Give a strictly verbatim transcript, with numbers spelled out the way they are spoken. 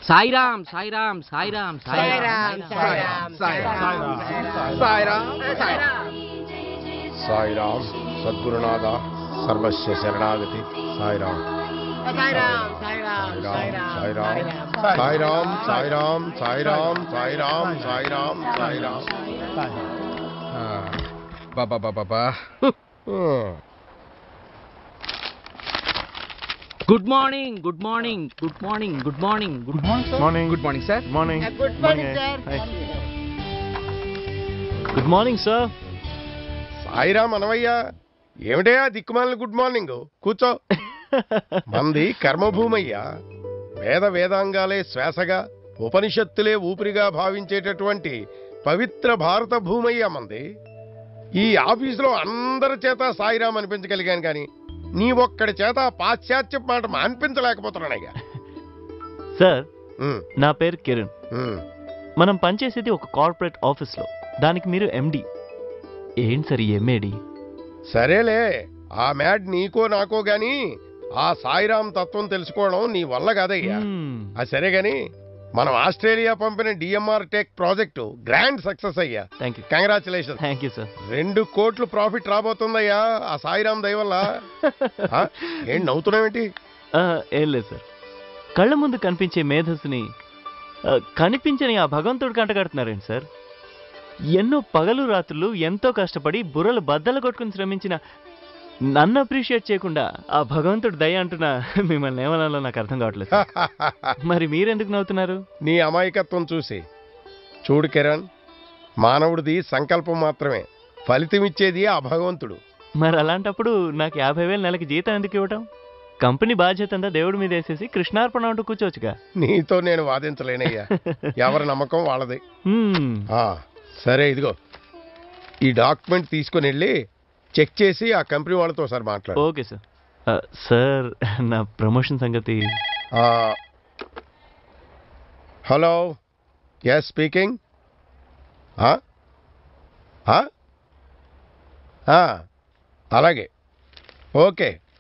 సాయిరామ్ సాయిరామ్ సాయిరామ్ సాయిరామ్ సాయిరామ్ సాయిరామ్ సాయిరామ్ సాయిరామ్ సద్గురునాథ సర్వస్య శరణాగతి Sairam Sairam Sairam Sairam Sairam Sairam Sairam Sairam Sairam Sairam Baba Baba good morning good morning good morning good morning good morning good morning sir morning good morning sir good morning sir Sairam అనవయ్యా ఏమిటయ్యా దిక్కుమాలిన good morning కూర్చో మంది కర్మభూమయ్యా వేద వేదాంగాలే శ్వాసగా ఉపనిషత్తులే ఊపిరిగా భావించేటటువంటి పవిత్ర భారత భూమయ్యా మంది. ఈ ఆఫీసులో అందరి చేత సాయిరామ్ అనిపించగలిగాను కానీ నీ ఒక్కడి చేత పాశ్చాత్య మాట అనిపించలేకపోతున్నానయ్యా. సార్ నా పేరు కిరణ్. ఉమ్, మనం పనిచేసేది ఒక కార్పొరేట్ ఆఫీస్లో, దానికి మీరు ఎండి. ఏంటి సార్ ఎంఏడి? సరేలే ఆ మ్యాడ్ నీకో నాకో గాని ఆ సాయిరామ్ తత్వం తెలుసుకోవడం నీ వల్ల కాదయ్యా. అది సరే గాని మనం ఆస్ట్రేలియా పంపిన DMR tech project grand success అయ్యా. Thank you congratulation. Thank you sir. రెండు కోట్లు ప్రాఫిట్ రాబోతుందయ్యా ఆ సాయిరామ్ దయ వల్ల. ఆ, ఏంటి నవ్వుతున్నావేంటి? ఏం లేదు సార్, కళ్ళ ముందు కనిపించే మేధస్సుని ఆ, కనిపించని ఆ భగవంతుడు కంటగడుతున్నారేంటి సార్? ఎన్నో పగలు రాత్రులు ఎంతో కష్టపడి బుర్రలు బద్దలు కొట్టుకుని శ్రమించిన నన్ను అప్రిషియేట్ చేయకుండా ఆ భగవంతుడు దయ అంటున్నా మిమ్మల్ని ఏమనాలో నాకు అర్థం కావట్లేదు సార్. మరి మీరెందుకు నవ్వుతున్నారు? నీ అమాయకత్వం చూసి. చూడు కిరణ్, మానవుడిది సంకల్పం మాత్రమే, ఫలితం ఇచ్చేది ఆ భగవంతుడు. మరి అలాంటప్పుడు నాకు యాభై వేలు నెలకి జీతం ఎందుకు ఇవ్వటం? కంపెనీ బాధ్యత అంతా దేవుడి మీద వేసేసి కృష్ణార్పణ అంటూ కూర్చోవచ్చుగా. నీతో నేను వాదించలేనయ్యా, ఎవరి నమ్మకం వాళ్ళది. హ్మ్. ఆ, సరే ఇదిగో ఈ డాక్యుమెంట్ తీసుకుని వెళ్ళి చెక్ చేసి ఆ కంపెనీ వాళ్ళతో సార్ మాట్లాడు. Okay sir. ఆ, సార్ నా ప్రమోషన్ సంగతి. ఆ, హలో, ఎస్ స్పీకింగ్. ఆ? ఆ? ఆ, అలాగే ఓకే.